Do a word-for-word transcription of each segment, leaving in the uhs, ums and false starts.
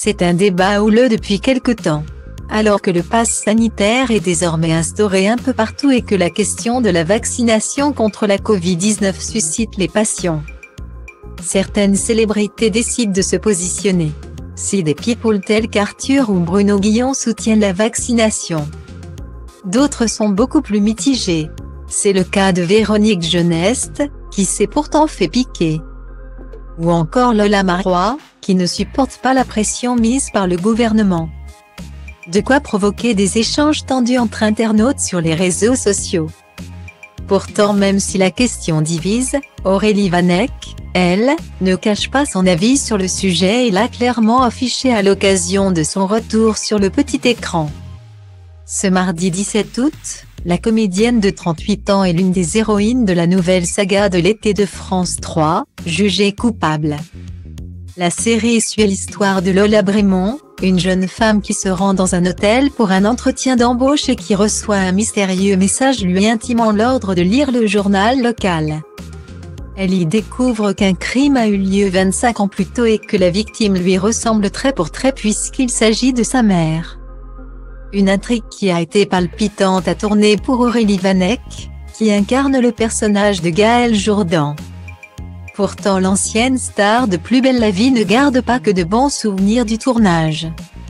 C'est un débat houleux depuis quelque temps. Alors que le pass sanitaire est désormais instauré un peu partout et que la question de la vaccination contre la Covid dix-neuf suscite les passions, certaines célébrités décident de se positionner. Si des people tels qu'Arthur ou Bruno Guillon soutiennent la vaccination, d'autres sont beaucoup plus mitigés. C'est le cas de Véronique Jeuneste, qui s'est pourtant fait piquer. Ou encore Lola Marois, qui ne supporte pas la pression mise par le gouvernement. De quoi provoquer des échanges tendus entre internautes sur les réseaux sociaux. Pourtant, même si la question divise, Aurélie Vanek, elle, ne cache pas son avis sur le sujet et l'a clairement affiché à l'occasion de son retour sur le petit écran. Ce mardi dix-sept août, la comédienne de trente-huit ans est l'une des héroïnes de la nouvelle saga de l'été de France trois, Jugée coupable. La série suit l'histoire de Lola Brémond, une jeune femme qui se rend dans un hôtel pour un entretien d'embauche et qui reçoit un mystérieux message lui intimant l'ordre de lire le journal local. Elle y découvre qu'un crime a eu lieu vingt-cinq ans plus tôt et que la victime lui ressemble trait pour trait puisqu'il s'agit de sa mère. Une intrigue qui a été palpitante à tourner pour Aurélie Vanek, qui incarne le personnage de Gaël Jourdan. Pourtant, l'ancienne star de Plus belle la vie ne garde pas que de bons souvenirs du tournage.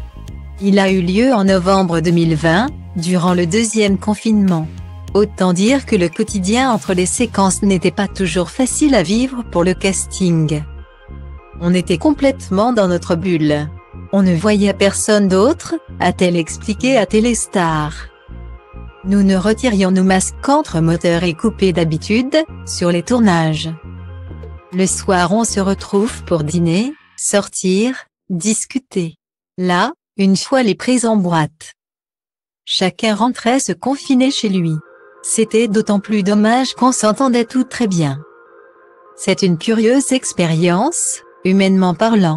Il a eu lieu en novembre deux mille vingt, durant le deuxième confinement. Autant dire que le quotidien entre les séquences n'était pas toujours facile à vivre pour le casting. On était complètement dans notre bulle. On ne voyait personne d'autre, a-t-elle expliqué à Téléstar. Nous ne retirions nos masques qu'entre moteurs et coupés d'habitude, sur les tournages. Le soir on se retrouve pour dîner, sortir, discuter. Là, une fois les prises en boîte, chacun rentrait se confiner chez lui. C'était d'autant plus dommage qu'on s'entendait tout très bien. C'est une curieuse expérience, humainement parlant.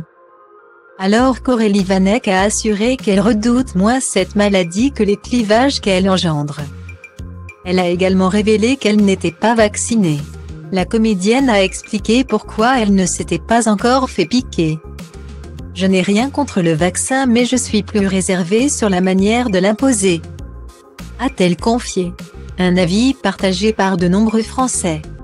Alors qu'Aurélie Vanek a assuré qu'elle redoute moins cette maladie que les clivages qu'elle engendre. Elle a également révélé qu'elle n'était pas vaccinée. La comédienne a expliqué pourquoi elle ne s'était pas encore fait piquer. « Je n'ai rien contre le vaccin mais je suis plus réservée sur la manière de l'imposer », a-t-elle confié. Un avis partagé par de nombreux Français.